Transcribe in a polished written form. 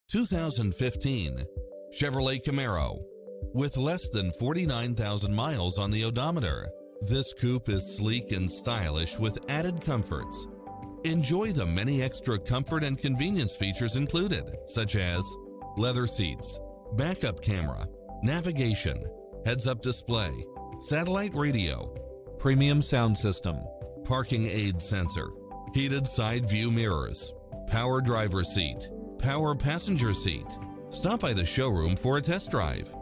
2015 Chevrolet Camaro. With less than 49,000 miles on the odometer, this coupe is sleek and stylish with added comforts. Enjoy the many extra comfort and convenience features included, such as leather seats, backup camera, navigation, heads-up display, satellite radio, premium sound system, parking aid sensor, heated side view mirrors, power driver seat, power passenger seat. Stop by the showroom for a test drive.